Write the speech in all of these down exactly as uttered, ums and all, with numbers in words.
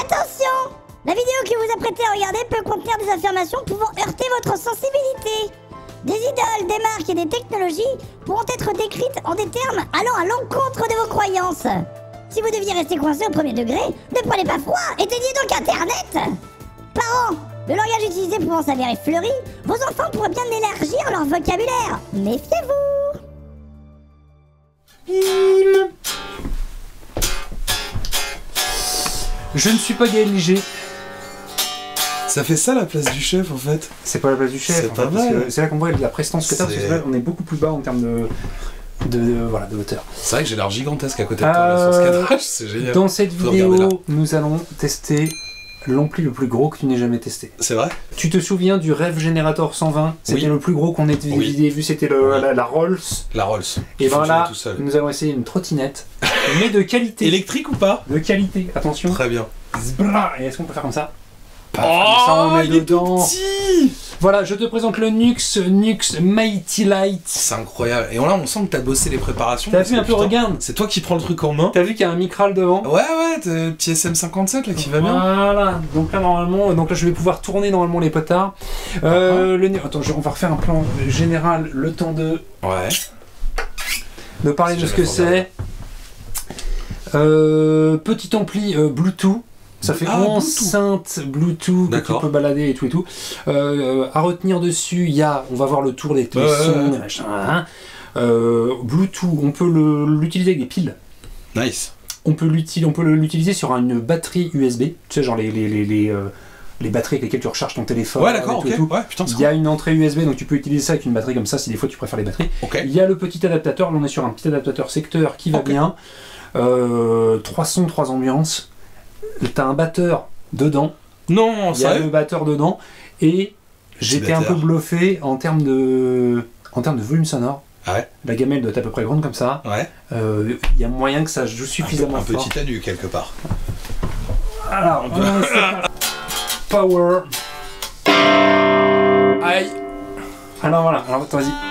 Attention! La vidéo que vous apprêtez à regarder peut contenir des affirmations pouvant heurter votre sensibilité. Des idoles, des marques et des technologies pourront être décrites en des termes allant à l'encontre de vos croyances. Si vous deviez rester coincé au premier degré, ne prenez pas froid, éteignez donc Internet. Parents, le langage utilisé pouvant s'avérer fleuri, vos enfants pourraient bien élargir leur vocabulaire. Méfiez-vous. Je ne suis pas Gaël Léger. Ça fait ça la place du chef en fait. C'est pas la place du chef. C'est pas fait, parce mal. que C'est là qu'on voit la prestance que t'as, parce que là, on est beaucoup plus bas en termes de, de, de, voilà, de hauteur. C'est vrai que j'ai l'air gigantesque à côté de toi Euh, là, sur ce cadrage, c'est génial. Dans cette Faut regarder là. vidéo, nous allons tester l'ampli le plus gros que tu n'aies jamais testé. C'est vrai? Tu te souviens du Rev Generator cent vingt? C'était Oui. le plus gros qu'on ait Oui. vu, c'était le- Oui. la, la Rolls. La Rolls. Et qui ben fonctionne là, tout seul. nous avons essayé une trottinette, mais de qualité. Électrique ou pas? De qualité, attention. Très bien. Zbra. Et est-ce qu'on peut faire comme ça? Paf, Oh, comme ça, on met il est dedans. tout petit. Voilà, je te présente le Nux, Nux Mighty Light. C'est incroyable. Et là, on sent que t'as bossé les préparations. T'as parce vu que, un peu, putain, regarde. C'est toi qui prends le truc en main. T'as vu qu'il y a un micral devant? Ouais, ouais, t'as le petit S M cinquante-sept là qui va bien. Voilà, donc là normalement, donc là je vais pouvoir tourner normalement les potards. Euh, le, attends, je- on va refaire un plan général, le temps de, Ouais. de parler Si de ce jamais que faut regarder. c'est. Euh, petit ampli euh, Bluetooth. Ça fait Ah, enceinte Bluetooth que tu D'accord. peux balader et tout et tout. Euh, à retenir dessus, il y a, on va voir le tour des les Ouais, sons, ouais, ouais. machin. Hein. Euh, Bluetooth, on peut le- l'utiliser avec des piles. Nice. On peut l'utiliser, on peut le- l'utiliser sur une batterie U S B. Tu sais, genre les, les, les, les, euh, les batteries avec lesquelles tu recharges ton téléphone. Ouais, d'accord, et tout ok. et tout. Ouais, putain, c'est Il y a une entrée U S B, donc tu peux utiliser ça avec une batterie comme ça si des fois tu préfères les batteries. cool. Ok. Il y a le petit adaptateur, là on est sur un petit adaptateur secteur qui va Ok. bien. Euh, trois sons, trois ambiances. T'as un batteur dedans. Non, Il y a sérieux? le batteur dedans. Et j'étais un peu batteur. bluffé en termes de, en termes de volume sonore. Ah ouais. La gamelle doit être à peu près grande comme ça. Ouais. Euh, Il y a moyen que ça joue Un, peu, suffisamment un fort. petit anu quelque part. Alors, on va faire Power. Aïe. Alors voilà, alors attends, vas-y.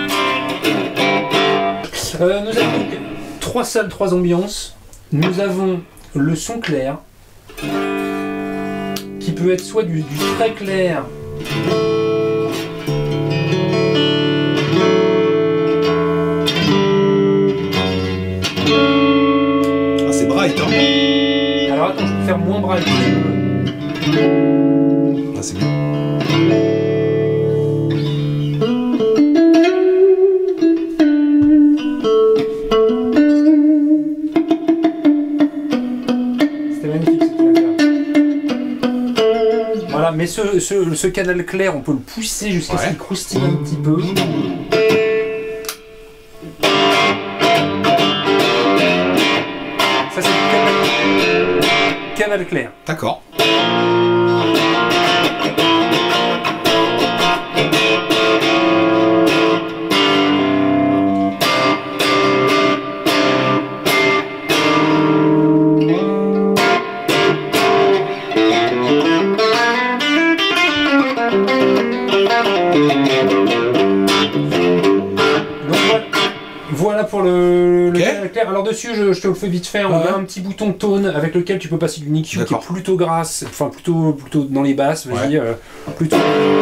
Euh, nous avons donc trois salles, trois ambiances. Nous avons le son clair, qui peut être soit du, du très clair. Ah, c'est bright, hein. Alors attends, je peux faire moins bright. Ah, c'est bien. C'était magnifique ce que tu viens de faire. Voilà, mais ce, ce, ce canal clair, on peut le pousser jusqu'à ce Ouais. qu'il croustille un petit peu. Ça c'est le canal, canal clair. D'accord. Donc voilà, voilà pour le, le Ok. canal clair. Alors dessus, je, je te le fais vite fait. On Ouais. a un petit bouton tone avec lequel tu peux passer du N I Q qui est D'accord. plutôt grasse, enfin plutôt, plutôt dans les basses, vas-y, euh, plutôt.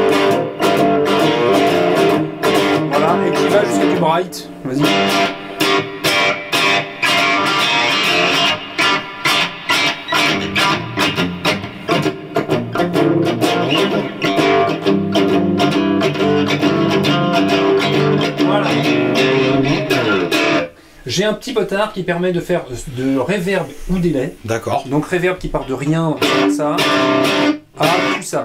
Voilà, et qui va jusqu'à du bright. Vas-y. Voilà. J'ai un petit potard qui permet de faire de reverb ou délai. D'accord. Donc reverb qui part de rien, ça, à tout ça.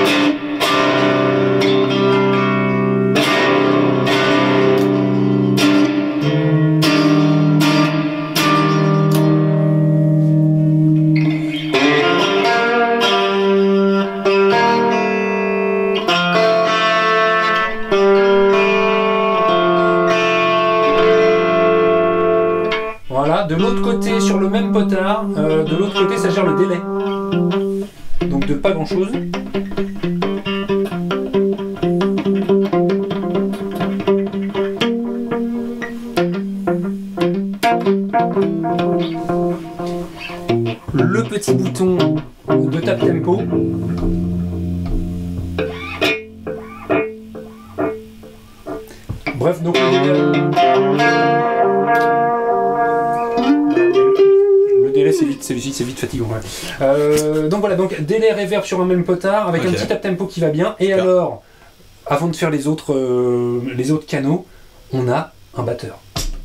Voilà, de l'autre côté, sur le même potard, euh, de l'autre côté, ça gère le délai. Donc de pas grand chose. Le petit bouton de tap tempo. Bref, donc le délai, le délai c'est vite, c'est vite, c'est vite fatigant. Ouais. Euh, donc voilà, donc délai reverb sur un même potard avec okay. un petit tap tempo qui va bien. Et Super. Alors, avant de faire les autres, euh, les autres canaux, on a un batteur.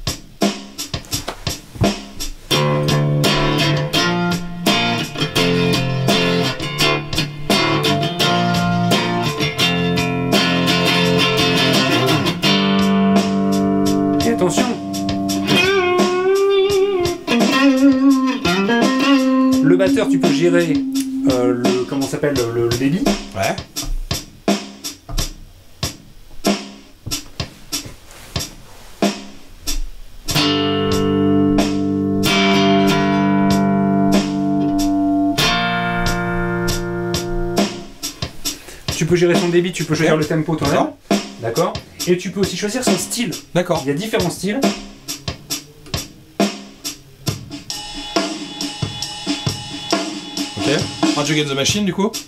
Attention, le batteur, tu peux gérer euh, le comment s'appelle le, le débit. Ouais. Tu peux gérer son débit, tu peux choisir okay. le tempo toi-même. D'accord. Et tu peux aussi choisir son style. D'accord. Il y a différents styles. Ok. Rage Against the Machine du coup.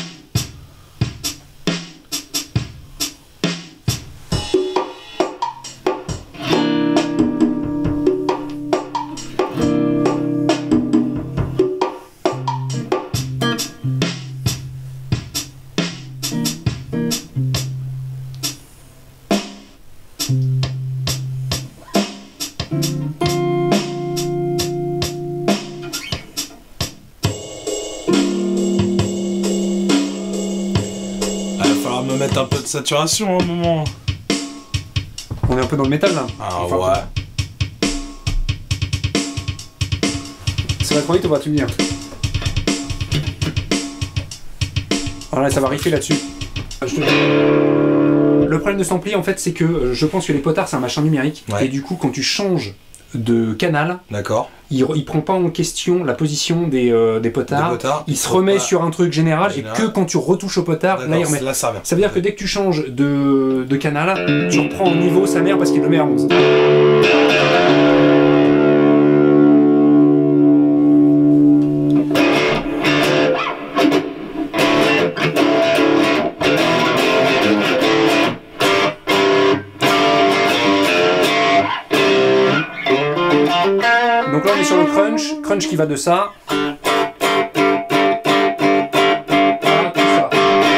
Mettre un peu de saturation à un moment. On est un peu dans le métal là. Ah enfin, ouais. Ça va trop vite, on va tu me dire. Voilà, ça va riffer là-dessus. Je te... Le problème de Sampli en fait c'est que je pense que les potards c'est un machin numérique ouais. et du coup quand tu changes de canal, d'accord. Il, il prend pas en question la position des, euh, des potards, des potards il se remet pas... sur un truc général, général et que quand tu retouches au potard, là il remet. Là, ça, ça veut dire que dès que tu changes de, de canal, tu reprends au niveau sa mère parce qu'il le met à onze. Donc là on est sur le crunch, crunch qui va de ça. À tout ça.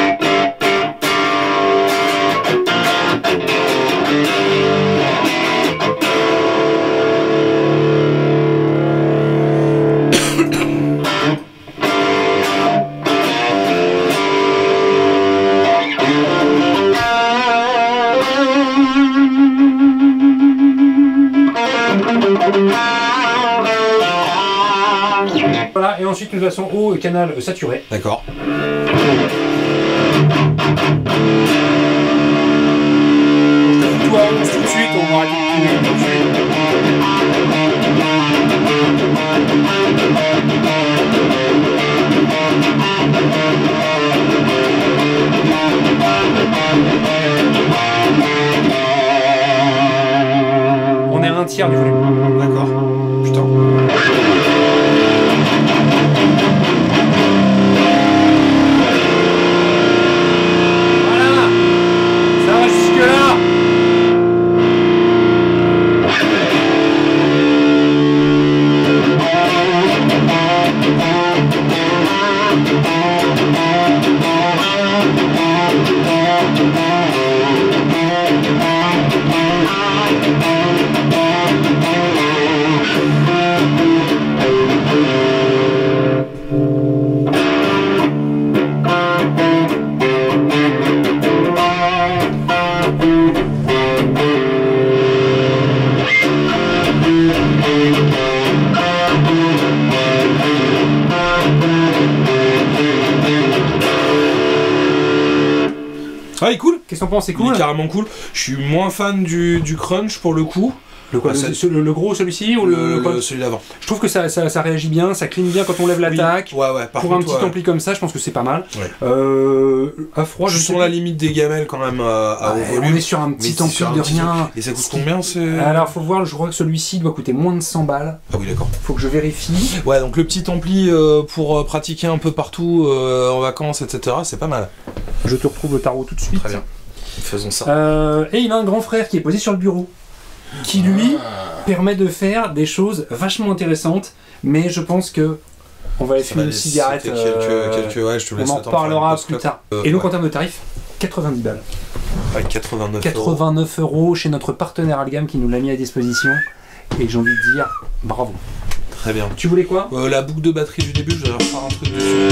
Voilà, et ensuite nous passons au canal saturé. D'accord. Tout à onze tout de suite, on va arrêter de tourner tout de suite. On est à un tiers du volume. D'accord. Putain. Ah, il est cool. Qu'est-ce qu'on pense, c'est cool. Il est carrément cool. Je suis moins fan du, du crunch pour le coup. Le, quoi, Ah, le, ça... le, le gros celui-ci ou le, le, le celui d'avant? Je trouve que ça, ça, ça réagit bien, ça cligne bien quand on lève l'attaque. Oui. Ouais, ouais, par Pour contre, un petit ouais. ampli comme ça, je pense que c'est pas mal. Ouais. Euh, à froid, je, je sens la limite des gamelles quand même à, à ouais, haut volume. On est sur un petit ampli de rien. Et ça coûte combien c'est? Alors faut voir, je crois que celui-ci doit coûter moins de cent balles. Ah oui, d'accord. Faut que je vérifie. Ouais, donc le petit ampli euh, pour euh, pratiquer un peu partout euh, en vacances, et cetera, c'est pas mal. Je te retrouve le tarot tout de suite. Très bien. Faisons ça. Euh, et il a un grand frère qui est posé sur le bureau, qui lui ah. permet de faire des choses vachement intéressantes, mais je pense que on va fumer une cigarette. Quelques, euh, quelques, ouais, je te laisse on en parlera plus tard. Euh, et donc ouais. en termes de tarifs, quatre-vingt-dix balles. Ouais, quatre-vingt-neuf, quatre-vingt-neuf euros chez notre partenaire Algam qui nous l'a mis à disposition. Et j'ai envie de dire bravo. Très bien. Tu voulais quoi? euh, La boucle de batterie du début, je vais refaire un truc dessus.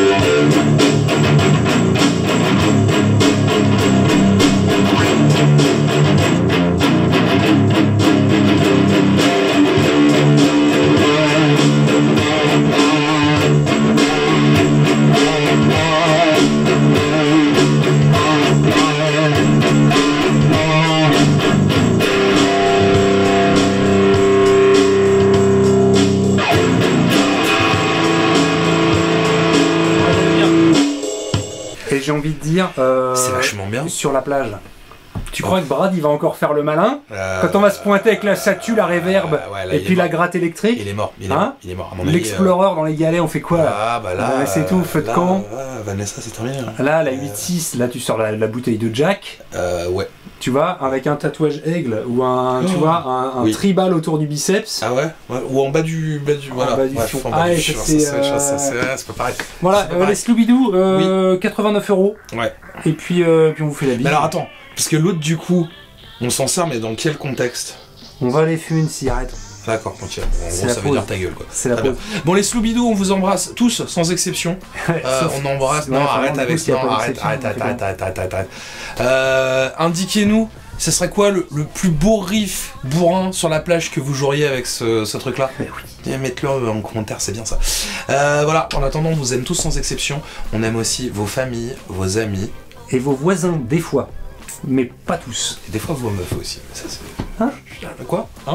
Et j'ai envie de dire, euh, c'est vachement bien. Sur la plage. Tu crois que Brad il va encore faire le malin euh, quand on va se pointer avec la statue, la réverb, euh, ouais, là, et puis la gratte électrique? Il est mort, il est hein mort, il est mort. L'explorer euh... dans les galets, on fait quoi là? Ah bah là, bah, c'est tout, feu de là, camp. Là, Vanessa, c'est terminé. Hein. Là, la huit six, là tu sors la, la bouteille de Jack. Euh, ouais. Tu vois, avec un tatouage aigle ou un, oh, tu vois, un, un oui. tribal autour du biceps. Ah ouais, ouais. Ou en bas du, bas du, voilà. En bas du ouais, fion. En bas ah, du c'est euh... pas pareil. Voilà, pas euh, pareil. Les Scooby-Doo, euh, oui. quatre-vingt-neuf euros. Ouais. Et puis, euh, puis on vous fait la bise. Mais alors attends, parce que l'autre du coup, on s'en sert, mais dans quel contexte? On va aller fumer une cigarette. D'accord, ok. En gros, ça veut dire ta gueule, quoi. C'est la pause. Bon, les Scooby-Doo, on vous embrasse tous, sans exception. euh, on embrasse. Non, arrête avec ça. Non, arrête, arrête, arrête, arrête, arrête, arrête, arrête, arrête. Euh, indiquez-nous, ce serait quoi le, le plus beau riff bourrin sur la plage que vous joueriez avec ce, ce truc-là? Oui. Mettez-le en commentaire, c'est bien ça. Euh, voilà, en attendant, on vous aime tous sans exception. On aime aussi vos familles, vos amis. Et vos voisins, des fois. Mais pas tous. Et des fois vos meufs aussi. Ça, c'est... Hein? Quoi? Hein?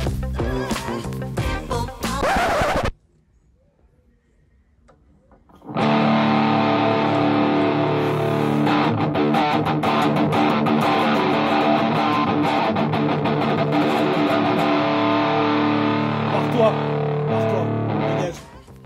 Pars-toi! Pars-toi! Dégage!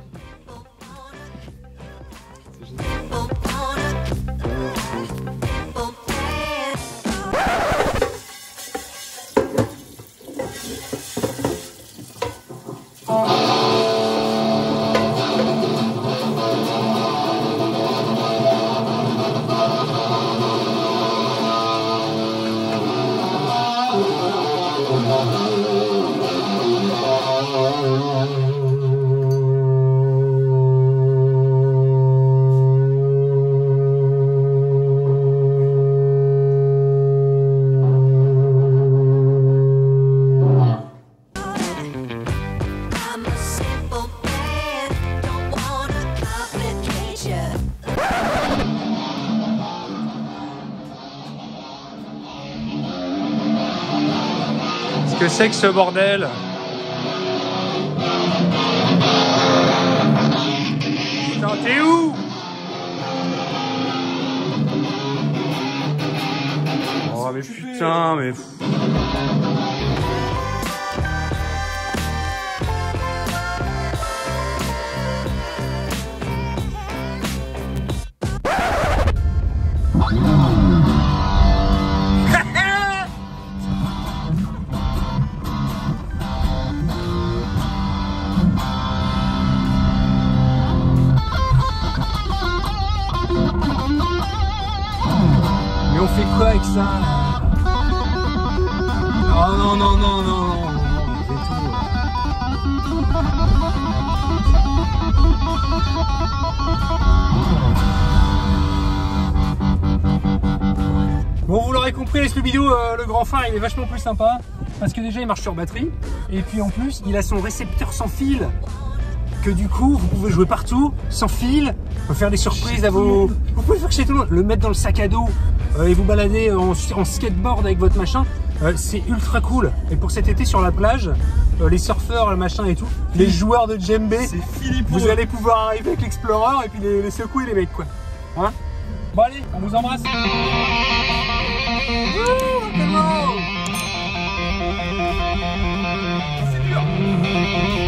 Qu'est-ce que c'est que ce bordel? Putain, t'es où? Oh mais putain, mais... Mais on fait quoi avec ça? Oh non, non, non, non, non, on fait tout. Bon, vous l'aurez compris, les Scooby-Doo, euh, le grand phare il est vachement plus sympa. Parce que déjà il marche sur batterie. Et puis en plus, il a son récepteur sans fil. Que du coup, vous pouvez jouer partout, sans fil. Vous pouvez faire des surprises à vos... Vous pouvez faire chez tout le monde. Le mettre dans le sac à dos. Euh, et vous balader en, en skateboard avec votre machin. Euh, c'est ultra cool. Et pour cet été sur la plage, euh, les surfeurs, le machin et tout, les joueurs de djembé, vous allez pouvoir arriver avec l'Explorer et puis les, les secouer les mecs quoi. Hein? Bon allez, on vous embrasse. Ouh, c'est dur.